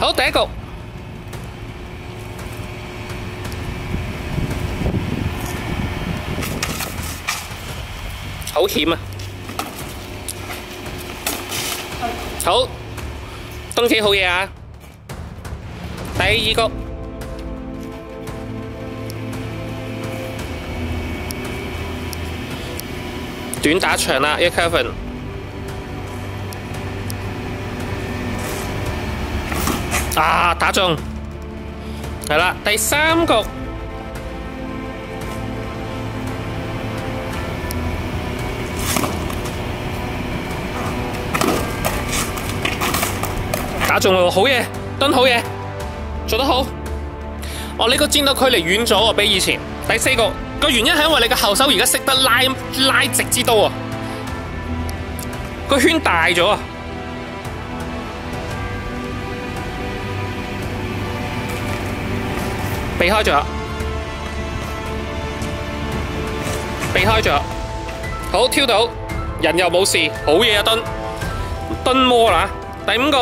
好，第一局。好險啊！好，東企好嘢啊！第二局。短打長啦，一 Kevin。啊，打中，係啦，第三局。打中喎，好嘢，蹲好嘢，做得好。哦，你個戰鬥距離遠咗喎，比以前。第四局個原因係因為你個後手而家識得拉直支刀啊，個圈大咗啊。避開咗，避開咗，好挑到，人又冇事，好嘢啊蹲摸啦。第五局。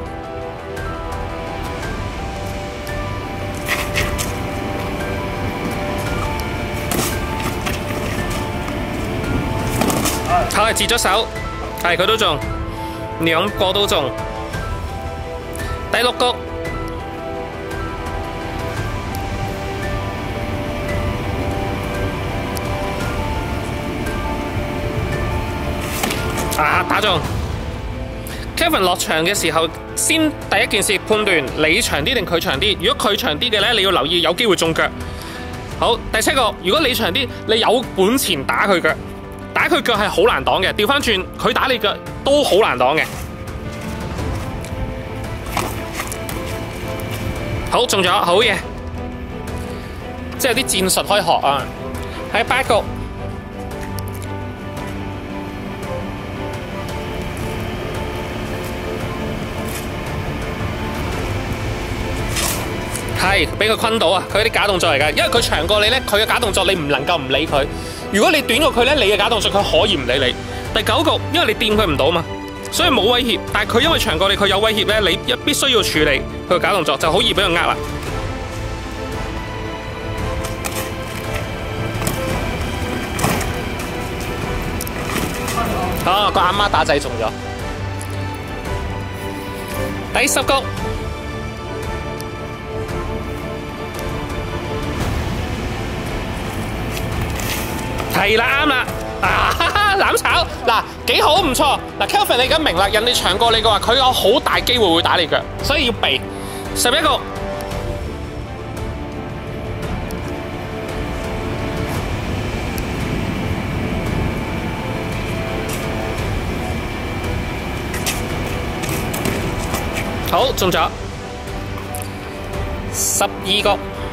係截咗手，係佢都中，兩個都中。第六局，啊打中。Kevin 落場嘅時候，先第一件事判斷你長啲定佢長啲。如果佢長啲嘅咧，你要留意有機會中腳。好，第七個，如果你長啲，你有本錢打佢腳。打佢腳係好難擋嘅，調翻轉佢打你腳都好難擋嘅。好中咗，好嘢，即係有啲戰術可以學啊！喺八局，係俾佢困到啊！佢啲假動作嚟㗎，因為佢長過你咧，佢嘅假動作你唔能夠唔理佢。如果你短過佢咧，你嘅假動作佢可以唔理你。第九局，因為你掂佢唔到嘛，所以冇威脅。但係佢因為長過你，佢有威脅咧，你必須要處理佢嘅假動作，就好易俾佢呃啦。啊，個阿媽打仔中咗。第十局。係啦，啱啦，啊攬炒嗱幾好唔錯嗱 ，Kelvin 你而家明啦，人哋長過你嘅話，佢有好大機會會打你腳，所以要避。11局，好中咗12局。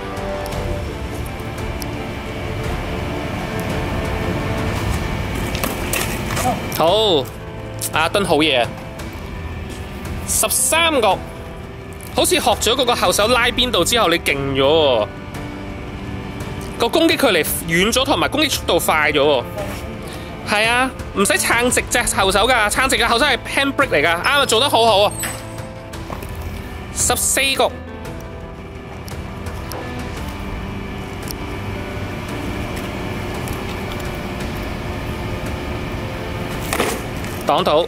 好，阿敦好嘢。13局，好似學咗嗰個後手拉邊度之後，你勁咗喎，個攻擊距離遠咗，同埋攻擊速度快咗喎。係啊，唔使撐直隻後手㗎，撐直嘅後手係 handbrake 嚟㗎，啱啊，做得好好啊。14局。擋到，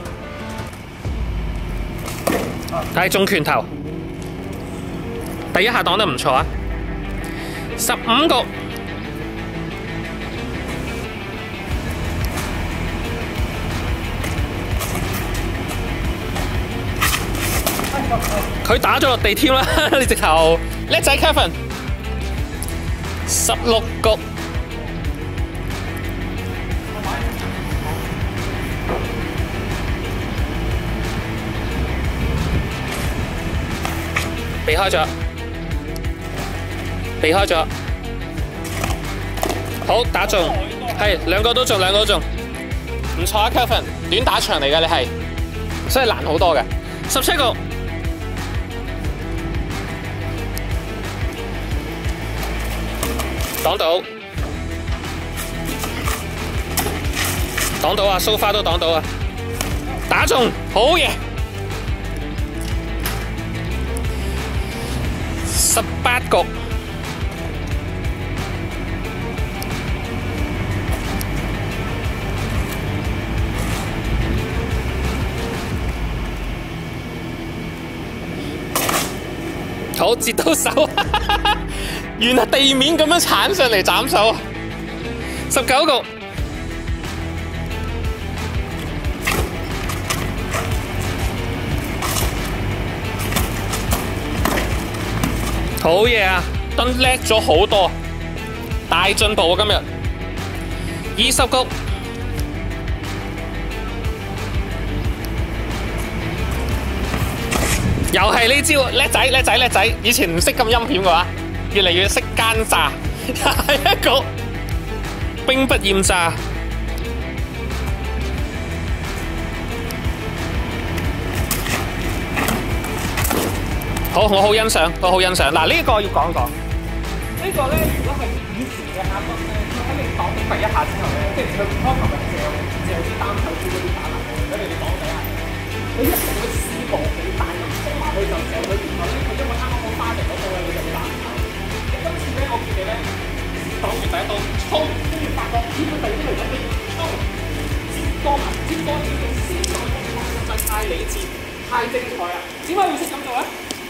係中拳頭，第一下擋得唔錯啊！15局，佢打咗落地添啦，你直頭叻仔 Kevin。16局。避開咗，避開咗，好打中，係兩個都中，兩個都中，唔錯啊 Kevin， 短打長嚟嘅你係，所以難好多嘅。17局，擋到，擋到啊，蘇花都擋到啊，打中，好嘢。 18局。好，截到手，原來地面咁樣鏟上嚟斬手。19局。好嘢啊！敦叻咗好多，大進步啊！今日20局，又係呢招，叻仔叻仔叻仔！以前唔識咁陰險嘅話，越嚟越識奸詐。下一局，兵不厭詐。好，我好欣賞，我好欣賞。嗱，呢個要講一講。呢個咧，如果係以前嘅阿敦咧，佢喺你擋到第一下之後咧，即係佢唔開頭嘅借啲單手招嗰啲打籃球，如果你哋擋第一下，你一定會試步幾大咁衝埋去就射佢，然後咧佢因為啱啱好翻嚟嗰度咧，你就會打唔到。你今次咧，我見你咧擋住第一刀衝，跟住發覺咦佢第二刀嚟咗，你衝接多埋，接多啲嘅先再攻，實在太理智，太精彩啦！點解會識咁做咧？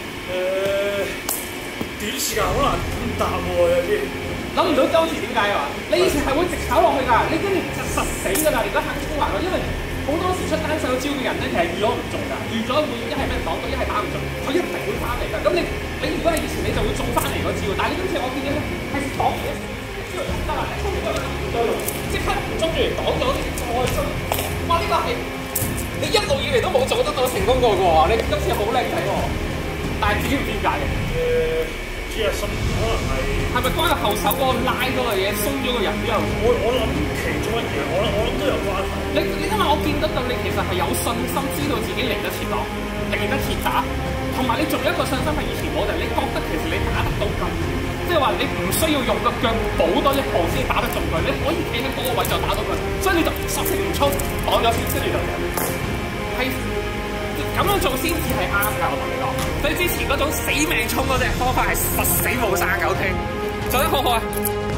短時間好難答喎，有啲諗唔到當時點解啊？你以前係會直炒落去㗎，你跟住就實死㗎啦！而家肯衝埋佢，因為好多時出單手招嘅人咧，其實預咗唔中㗎，預咗會一係俾人擋到，一係打唔中，佢一定會翻嚟㗎。咁你如果係以前你就會中翻嚟嗰招，但係你今次我見你咧係擋完一招就得啦，衝完對路，即刻中住擋咗，再追，哇！呢個係你一路以嚟都冇做得到成功過㗎喎，你今次好靚仔喎！但係知唔知點解嘅？ 知啊，心可能係咪關個後手嗰個拉嗰個嘢鬆咗個人之後？ 我諗其中一樣，我諗都有關係。 你因為我見得到你其實係有信心，知道自己嚟得切擋，嚟得切打，同埋你仲有一個信心係以前冇嘅，你覺得其實你打得到咁，即係話你唔需要用個腳補多一步先打得中佢，你可以企喺嗰個位就打到佢，所以你就索性唔衝，擋咗先，跟住就係。咁樣做先至係啱㗎，我同你講。所以之前嗰種死命衝嗰隻方法係實死冇生嘅 ，OK。做得好好啊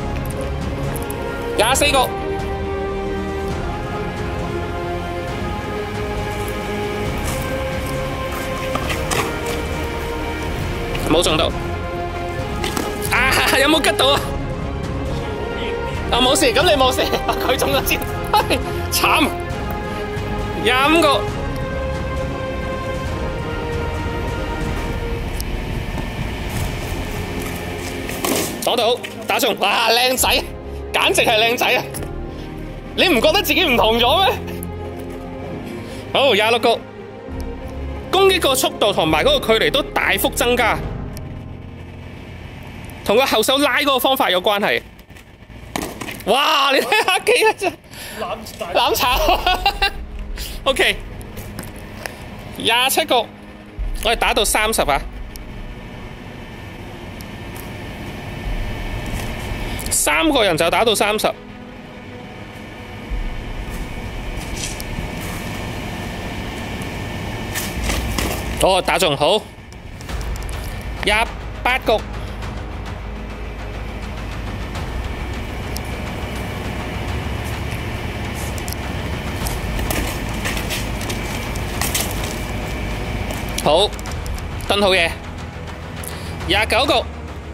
！24局，冇中到。啊！有冇吉到啊？啊冇事，咁你冇事，佢中咗先，慘。25局。擋到，打中，哇！靚仔，簡直係靚仔啊！你唔覺得自己唔同咗咩？好，26局，攻擊個速度同埋嗰個距離都大幅增加，同個後手拉嗰個方法有關係。哇！你睇下幾啊攬炒，OK， 27局，我哋打到30啊，3個人就打到30。哦，打中好。28局。好，蹲好嘢。29局。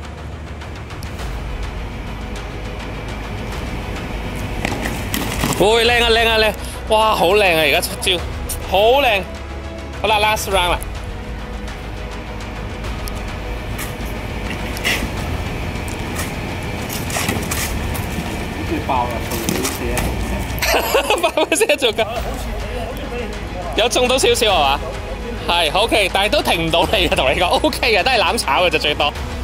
會靚啊靚啊靚！哇，好靚啊！而家出招，好靚。好啦 ，last round 啦。 爆啦！ 爆咗先做㗎。有中到少少係嘛？係 OK，但係都停唔到你嘅，同你講 OK 嘅，都係攬炒嘅就最多。